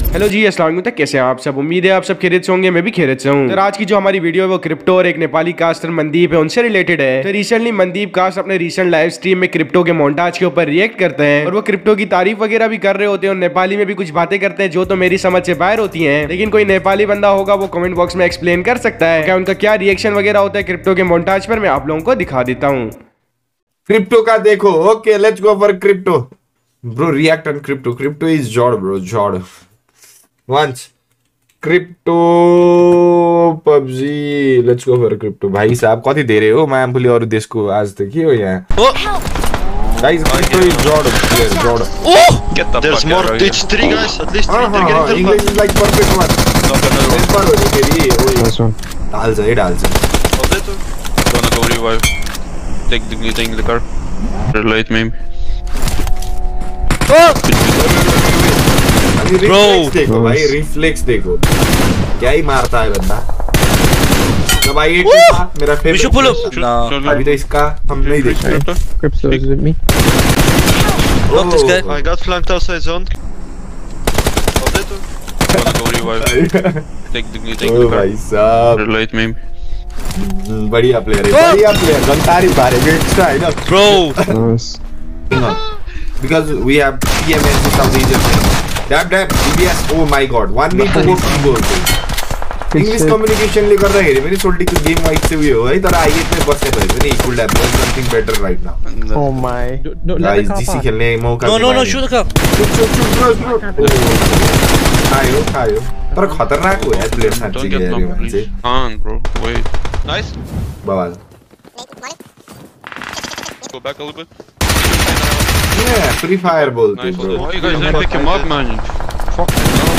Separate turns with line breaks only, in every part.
Hello जी, अस्सलाम वालेकुम। तक कैसे हैं आप सब? उम्मीद है आप सब खैरियत से होंगे, मैं भी खैरियत से हूँ। तो आज की जो हमारी वीडियो है वो क्रिप्टो और एक नेपाली कास्टर मंदीप है उनसे रिलेटेड है। तो रिसेंटली मंदीप कास्ट अपने रिसेंट लाइव स्ट्रीम में क्रिप्टो के मोन्टाज के ऊपर रिएक्ट करते हैं और वो क्रिप्टो की तारीफ वगैरह भी कर रहे होते हैं और नेपाली में भी कुछ बातें करते हैं जो तो मेरी समझ से बाहर होती है। लेकिन कोई नेपाली बंदा होगा वो कमेंट बॉक्स में एक्सप्लेन कर सकता है क्या उनका क्या रिएक्शन वगैरह होता है क्रिप्टो के मोन्टाज पर। मैं आप लोगों को दिखा देता हूँ।
क्रिप्टो का देखो। Okay, let's go for crypto bro. React on crypto. Crypto is god bro, god. Once crypto PUBG, let's go for crypto. भाई साहब कति दे रहे हो? मैं बोले और देश को आज तक के हो यहाँ। Guys crypto is god, god.
Oh! Get the There's fuck more. It's 3 guys. At least 3. They're getting the
English is like perfect one. This part होने के लिए nice one. डाल से
Oh, that one. Gonna go revive. Take the car. Relate me.
Bro, देखो भाई, reflex देखो क्या ही मारता है बंदा। तो भाई ये मेरा फेवरेट। अभी तो इसका हम नहीं देख रहे।
Crypto is with me.
Not this guy. I got flanked outside zone. Oh, that one. Gonna go revive. Take the car.
भाई साहब
Relate me.
बढ़िया प्लेयर है, बढ़िया प्लेयर। गंतारी बारे में एक्स्ट्रा है ना
Bro.
Because we have PMS in South Asia. Dab DBS. Oh my God. 1v4 goals. English communication ले कर रहे हैं। मेरी सोल्टी की गेम वाइट से हुई हो भाई। तो आइए इतने बस से भाई नहीं could have done something better right now.
Oh my.
Guys, GC खेलने मौका।
No, shoot the car.
खायो। पर खतरनाक हो यार प्लेयर साथ
Don't get no please. On bro. Wait. Nice.
बवाल।
Go back a little bit.
Yeah, free fire बोलते
Nice.
bro.
Why you guys didn't pick him up, man? Fuck.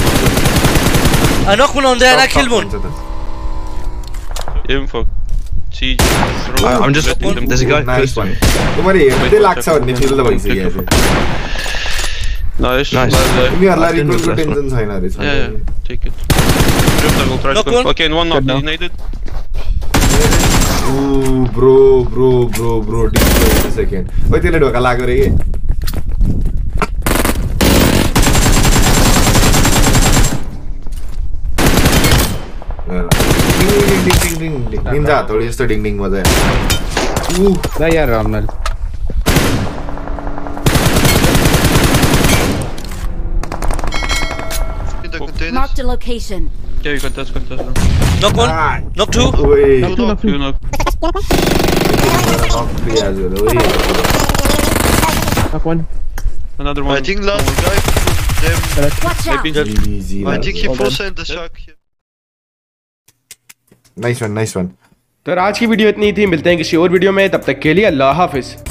I knock one on there and I kill one.
Info. Siege.
I'm just. There's a guy.
Nice one. तुम्हारी ये लाक्सा होनी चाहिए तो भाई सही है।
Nice.
तुम्हें अल्लाह रिकॉल को टेंशन है ना रे।
Yeah. Take it. Drift level. Try to. Okay, one knock. Detonated.
Ooh, bro. Wait a second. Wait till it lag रही है। डिंग निंजा थोड़ी जस्ट डिंग मजा है।
नहीं यार रामनाल।
Marked a location.
Yeah, you got this.
Knock one. Knock two.
Two knock.
Knock one.
Another one.
I think last guy them
Watch out.
Easy.
I think he forced the shock here.
Nice one.
तो आज की video इतनी ही थी। मिलते हैं किसी और video में, तब तक के लिए अल्लाह हाफिज।